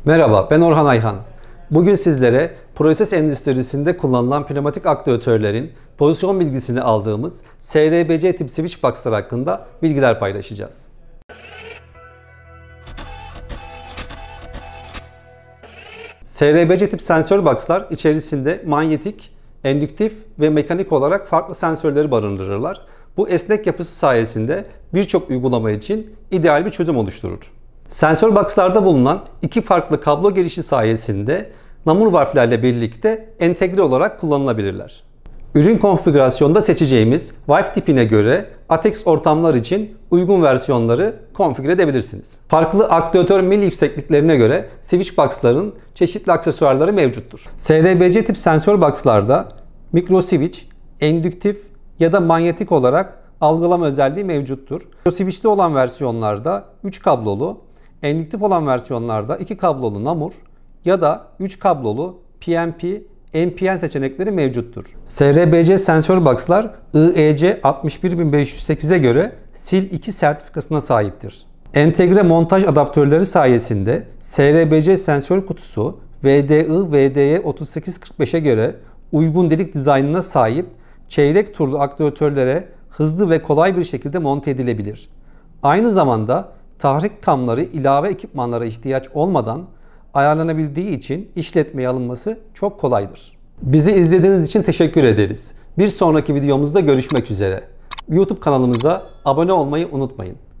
Merhaba, ben Orhan Ayhan. Bugün sizlere proses endüstrisinde kullanılan pneumatik aktuatörlerin pozisyon bilgisini aldığımız SRBC tip switch box'lar hakkında bilgiler paylaşacağız. SRBC tip sensör box'lar içerisinde manyetik, endüktif ve mekanik olarak farklı sensörleri barındırırlar. Bu esnek yapısı sayesinde birçok uygulama için ideal bir çözüm oluşturur. Sensör box'larda bulunan iki farklı kablo girişi sayesinde namur valflerle birlikte entegre olarak kullanılabilirler. Ürün konfigürasyonda seçeceğimiz valf tipine göre ATEX ortamlar için uygun versiyonları konfigüre edebilirsiniz. Farklı aktuatör mil yüksekliklerine göre switch box'ların çeşitli aksesuarları mevcuttur. SRBC tip sensör box'larda mikro switch, endüktif ya da manyetik olarak algılama özelliği mevcuttur. Mikro switch'te olan versiyonlarda 3 kablolu, endüktif olan versiyonlarda 2 kablolu namur ya da 3 kablolu PNP, NPN seçenekleri mevcuttur. SRBC sensör box'lar IEC 61508'e göre Sil 2 sertifikasına sahiptir. Entegre montaj adaptörleri sayesinde SRBC sensör kutusu VDI-VDY 3845'e göre uygun delik dizaynına sahip çeyrek turlu aktuatörlere hızlı ve kolay bir şekilde monte edilebilir. Aynı zamanda tahrik kamları ilave ekipmanlara ihtiyaç olmadan ayarlanabildiği için işletmeye alınması çok kolaydır. Bizi izlediğiniz için teşekkür ederiz. Bir sonraki videomuzda görüşmek üzere. YouTube kanalımıza abone olmayı unutmayın.